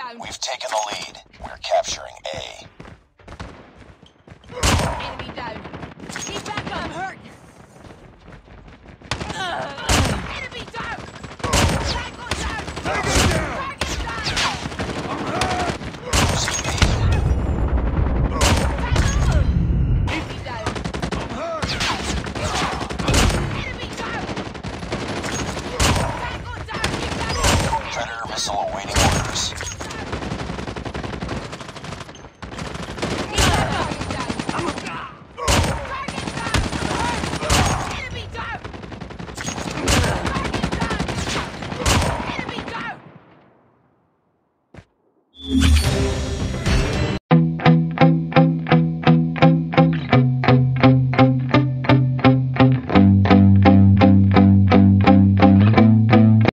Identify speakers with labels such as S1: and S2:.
S1: down.
S2: We've taken the lead. We're capturing A.
S1: Enemy down. Keep back up. I'm hurt. Enemy down. Tango down. Target down. I'm hurt.
S2: Losing B.
S1: Enemy down.
S3: I'm hurt.
S1: Enemy down. Tango down. Keep that up.
S2: Predator missile awaiting orders.
S1: Enemy down!